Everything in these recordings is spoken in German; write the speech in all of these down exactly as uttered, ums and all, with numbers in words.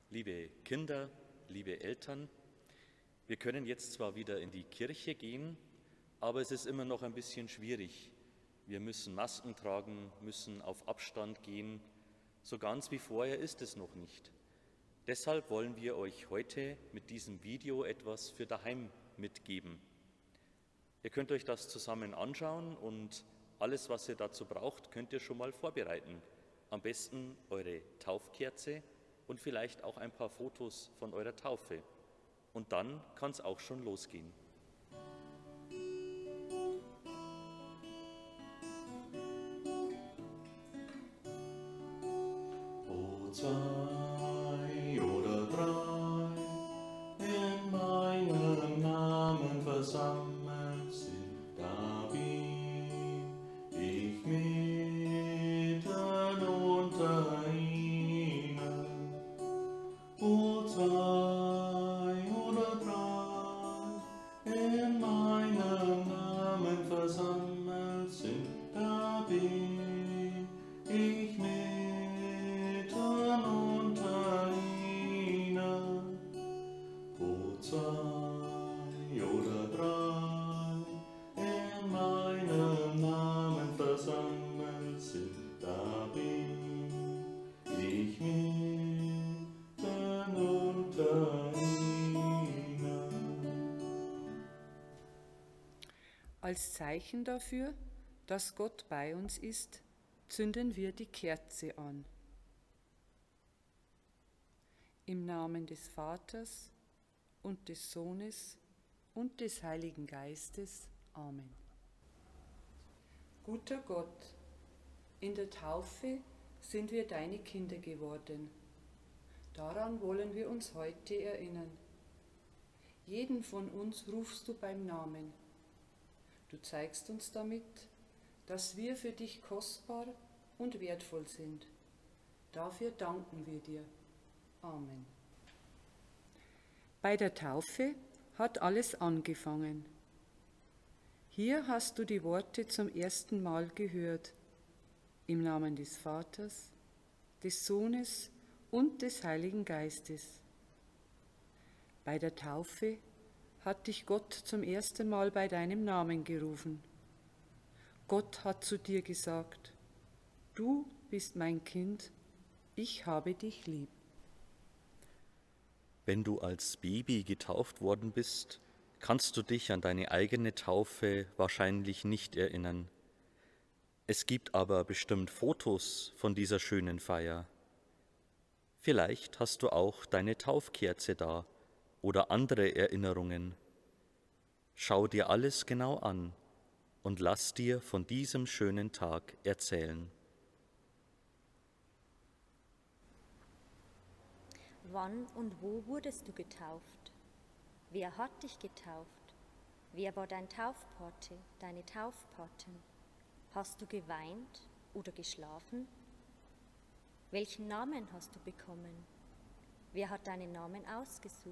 Liebe Kinder, liebe Eltern, wir können jetzt zwar wieder in die Kirche gehen, aber es ist immer noch ein bisschen schwierig. Wir müssen Masken tragen, müssen auf Abstand gehen. So ganz wie vorher ist es noch nicht. Deshalb wollen wir euch heute mit diesem Video etwas für daheim mitgeben. Ihr könnt euch das zusammen anschauen und alles, was ihr dazu braucht, könnt ihr schon mal vorbereiten. Am besten eure Taufkerze und vielleicht auch ein paar Fotos von eurer Taufe. Und dann kann es auch schon losgehen. Wo zwei oder drei in meinem Namen versammelt sind, da bin ich mitten unter ihnen. Wo zwei oder drei in meinem Namen versammelt sind, da bin ich mitten unter ihnen. Wo zwei oder drei in meinem Namen versammelt sind, da bin ich mitten unter ihnen. Als Zeichen dafür, dass Gott bei uns ist, zünden wir die Kerze an. Im Namen des Vaters und des Sohnes und des Heiligen Geistes. Amen. Guter Gott, in der Taufe sind wir deine Kinder geworden. Daran wollen wir uns heute erinnern. Jeden von uns rufst du beim Namen. Du zeigst uns damit, dass wir für dich kostbar und wertvoll sind. Dafür danken wir dir. Amen. Bei der Taufe hat alles angefangen. Hier hast du die Worte zum ersten Mal gehört. Im Namen des Vaters, des Sohnes und des Heiligen Geistes. Bei der Taufe hat dich Gott zum ersten Mal bei deinem Namen gerufen. Gott hat zu dir gesagt, du bist mein Kind, ich habe dich lieb. Wenn du als Baby getauft worden bist, kannst du dich an deine eigene Taufe wahrscheinlich nicht erinnern. Es gibt aber bestimmt Fotos von dieser schönen Feier. Vielleicht hast du auch deine Taufkerze da oder andere Erinnerungen. Schau dir alles genau an und lass dir von diesem schönen Tag erzählen. Wann und wo wurdest du getauft? Wer hat dich getauft? Wer war dein Taufpate, deine Taufpatin? Hast du geweint oder geschlafen? Welchen Namen hast du bekommen? Wer hat deinen Namen ausgesucht?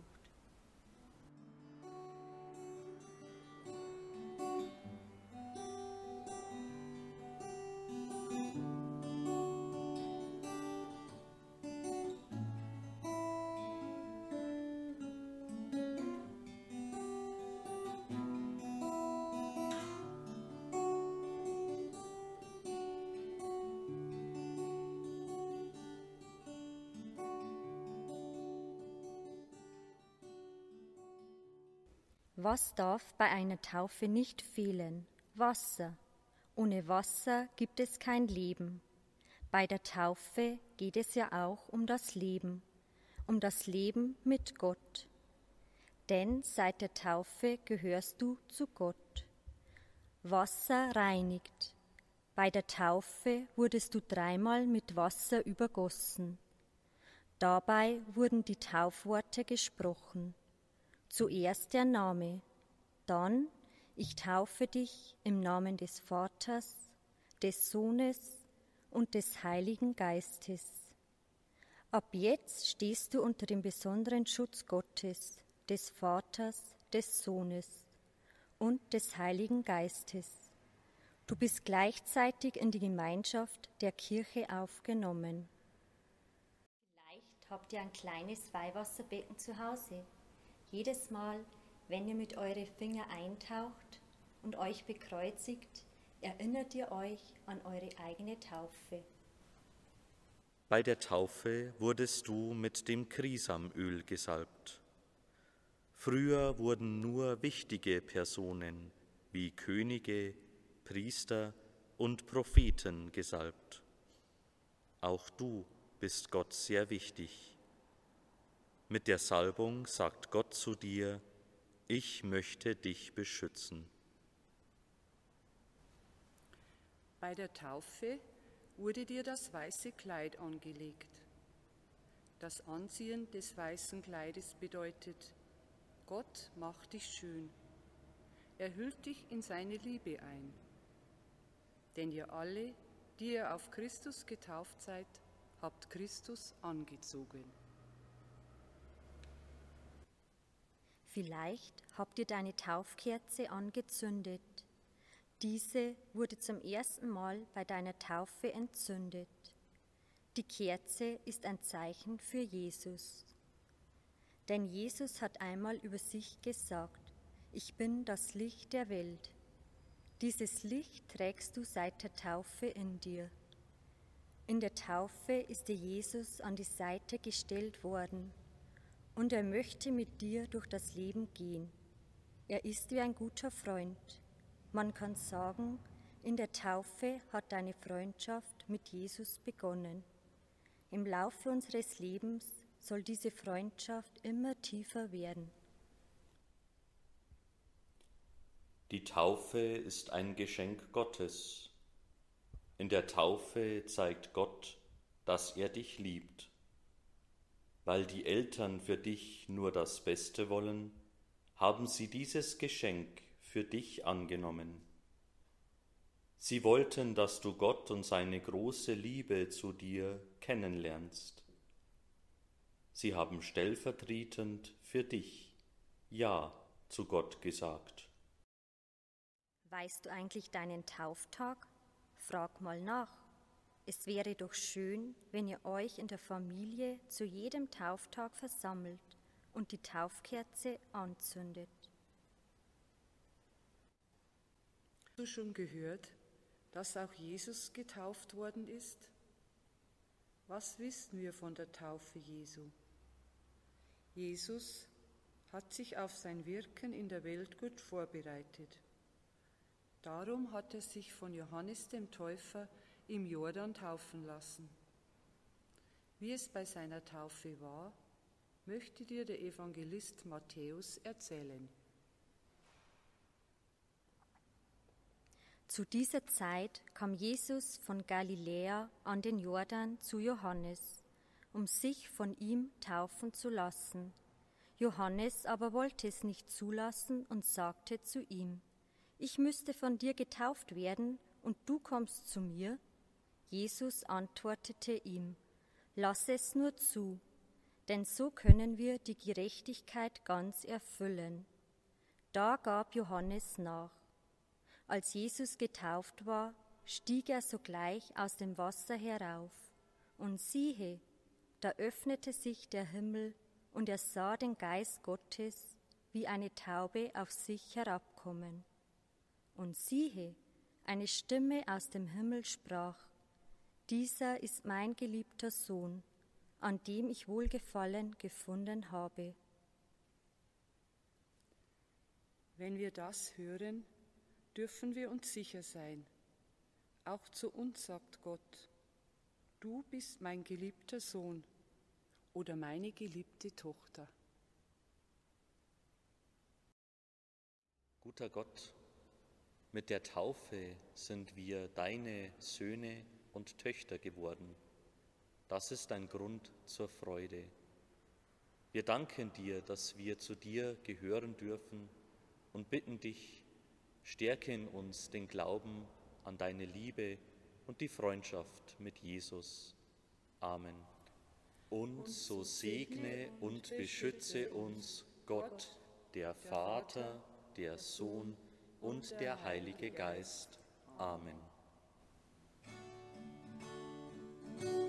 Was darf bei einer Taufe nicht fehlen? Wasser. Ohne Wasser gibt es kein Leben. Bei der Taufe geht es ja auch um das Leben, um das Leben mit Gott. Denn seit der Taufe gehörst du zu Gott. Wasser reinigt. Bei der Taufe wurdest du dreimal mit Wasser übergossen. Dabei wurden die Taufworte gesprochen. Zuerst der Name, dann ich taufe dich im Namen des Vaters, des Sohnes und des Heiligen Geistes. Ab jetzt stehst du unter dem besonderen Schutz Gottes, des Vaters, des Sohnes und des Heiligen Geistes. Du bist gleichzeitig in die Gemeinschaft der Kirche aufgenommen. Vielleicht habt ihr ein kleines Weihwasserbecken zu Hause. Jedes Mal, wenn ihr mit euren Finger eintaucht und euch bekreuzigt, erinnert ihr euch an eure eigene Taufe. Bei der Taufe wurdest du mit dem Krisamöl gesalbt. Früher wurden nur wichtige Personen wie Könige, Priester und Propheten gesalbt. Auch du bist Gott sehr wichtig. Mit der Salbung sagt Gott zu dir: Ich möchte dich beschützen. Bei der Taufe wurde dir das weiße Kleid angelegt. Das Anziehen des weißen Kleides bedeutet: Gott macht dich schön. Er hüllt dich in seine Liebe ein. Denn ihr alle, die ihr auf Christus getauft seid, habt Christus angezogen. Vielleicht habt ihr deine Taufkerze angezündet. Diese wurde zum ersten Mal bei deiner Taufe entzündet. Die Kerze ist ein Zeichen für Jesus. Denn Jesus hat einmal über sich gesagt: Ich bin das Licht der Welt. Dieses Licht trägst du seit der Taufe in dir. In der Taufe ist dir Jesus an die Seite gestellt worden und er möchte mit dir durch das Leben gehen. Er ist wie ein guter Freund. Man kann sagen, in der Taufe hat deine Freundschaft mit Jesus begonnen. Im Laufe unseres Lebens soll diese Freundschaft immer tiefer werden. Die Taufe ist ein Geschenk Gottes. In der Taufe zeigt Gott, dass er dich liebt. Weil die Eltern für dich nur das Beste wollen, haben sie dieses Geschenk für dich angenommen. Sie wollten, dass du Gott und seine große Liebe zu dir kennenlernst. Sie haben stellvertretend für dich Ja zu Gott gesagt. Weißt du eigentlich deinen Tauftag? Frag mal nach. Es wäre doch schön, wenn ihr euch in der Familie zu jedem Tauftag versammelt und die Taufkerze anzündet. Hast du schon gehört, dass auch Jesus getauft worden ist? Was wissen wir von der Taufe Jesu? Jesus hat sich auf sein Wirken in der Welt gut vorbereitet. Darum hat er sich von Johannes dem Täufer im Jordan taufen lassen. Wie es bei seiner Taufe war, möchte dir der Evangelist Matthäus erzählen. Zu dieser Zeit kam Jesus von Galiläa an den Jordan zu Johannes, um sich von ihm taufen zu lassen. Johannes aber wollte es nicht zulassen und sagte zu ihm: Ich müsste von dir getauft werden, und du kommst zu mir? Jesus antwortete ihm: Lass es nur zu, denn so können wir die Gerechtigkeit ganz erfüllen. Da gab Johannes nach. Als Jesus getauft war, stieg er sogleich aus dem Wasser herauf. Und siehe, da öffnete sich der Himmel, und er sah den Geist Gottes wie eine Taube auf sich herabkommen. Und siehe, eine Stimme aus dem Himmel sprach: Dieser ist mein geliebter Sohn, an dem ich Wohlgefallen gefunden habe. Wenn wir das hören, dürfen wir uns sicher sein. Auch zu uns sagt Gott: Du bist mein geliebter Sohn oder meine geliebte Tochter. Guter Gott, mit der Taufe sind wir deine Söhne und Töchter geworden. Das ist ein Grund zur Freude. Wir danken dir, dass wir zu dir gehören dürfen und bitten dich, stärke in uns den Glauben an deine Liebe und die Freundschaft mit Jesus. Amen. Und so segne und beschütze uns Gott, der Vater, der Sohn und der Heilige Geist. Amen.